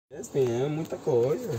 Tem muita coisa.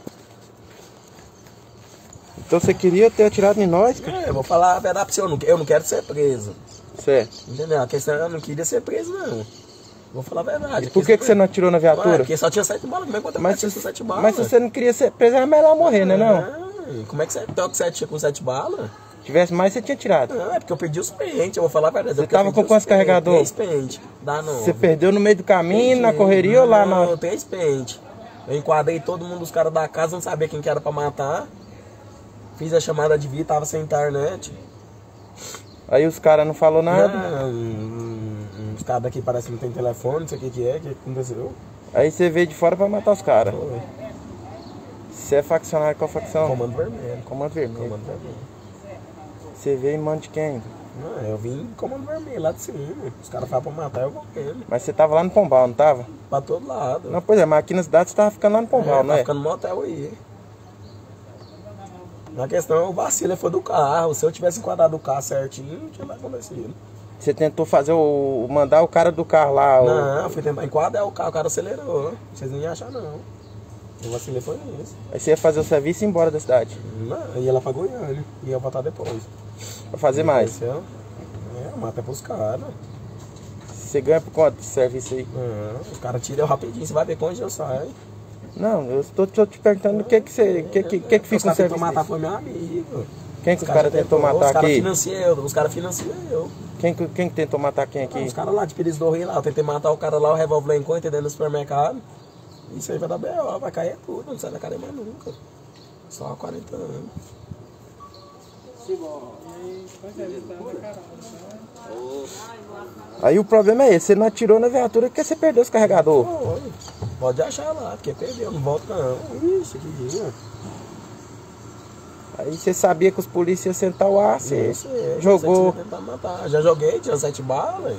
Então você queria ter atirado em nós, cara? Eu vou falar a verdade pra você, eu não quero ser preso. Certo. Entendeu? A questão é eu não queria ser preso, não. Vou falar a verdade. E por que você não atirou na viatura? Ué, porque só tinha 7 balas, como é que eu tenho 7 balas? Mas se você não queria ser preso, era melhor morrer, né não? Como é que você toca 7 com 7 balas? Se tivesse mais, você tinha tirado. Não, é porque eu perdi os pentes, eu vou falar a verdade. Você tava com quantos carregadores? 3 pentes, dá 9. Você perdeu no meio do caminho, na correria ou lá na... Não, 3 pentes. Eu enquadrei todo mundo, os caras da casa, não sabia quem que era pra matar. Fiz a chamada de vídeo, tava sem internet. Aí os caras não falou nada? Não, os caras daqui parecem que não tem telefone, não sei o que aconteceu. Aí você veio de fora pra matar os caras. Foi. Você é faccionário qual facção? Comando Vermelho. Comando Vermelho. Comando Vermelho. Você veio em mão de quem? Não, eu vim em Comando Vermelho, lá de cima. Os caras falam pra matar, eu vou mesmo. Mas você tava lá no Pombal, não tava? Pra todo lado. Não, pois é, mas aqui na cidade você tava ficando lá no Pombal, não é? Tá ficando no motel aí. Na questão, o vacilo foi do carro. Se eu tivesse enquadrado o carro certinho, não tinha nada acontecido. Você tentou fazer mandar o cara do carro lá? Não, fui tentar enquadrar o cara acelerou. Vocês não iam achar, não. O vacilo foi nisso. Aí você ia fazer o serviço e ir embora da cidade? Não, ia lá pra Goiânia. Ia voltar depois. Pra fazer mais? Mata pros caras. Você ganha por quanto esse serviço aí? Os caras tiram rapidinho, você vai ver quando eu saio. Não, eu estou te perguntando o que você... O que fica no serviço? Os caras tentou matar foi meu amigo. Quem que os caras tentou matar aqui? Os caras financiam eu. Quem que tentou matar quem aqui? Os caras lá de Pires do Rio lá. Eu tentei matar o cara lá, o revólver lá em conta, dentro do supermercado. Isso aí vai dar B.O., vai cair tudo, não sai da cadeia mais nunca. Só há 40 anos. Aí o problema é esse, você não atirou na viatura porque você perdeu os carregadores. Pode achar lá, porque perdeu, não volta não. Ixi, que dia. Aí você sabia que os polícias iam sentar o ar, você jogou. Você tentar matar. Já joguei, tinha 7 balas.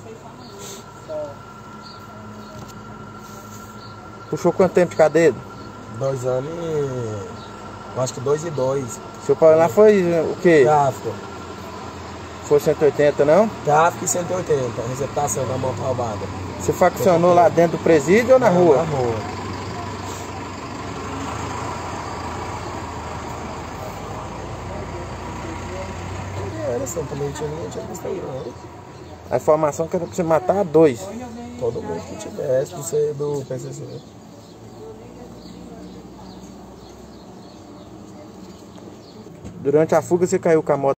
Puxou quanto tempo de cadeia? 2 anos e... Eu acho que 2 e 2. Seu pai lá foi o quê? Tráfico. Foi 180, não? Tráfico e 180, receptação da mão roubada. Você faccionou lá dentro do presídio ou na rua? Na rua. Também tinha visto aí, não. A informação que era pra você matar 2. Todo mundo que tivesse do PCC. Durante a fuga você caiu com a moto.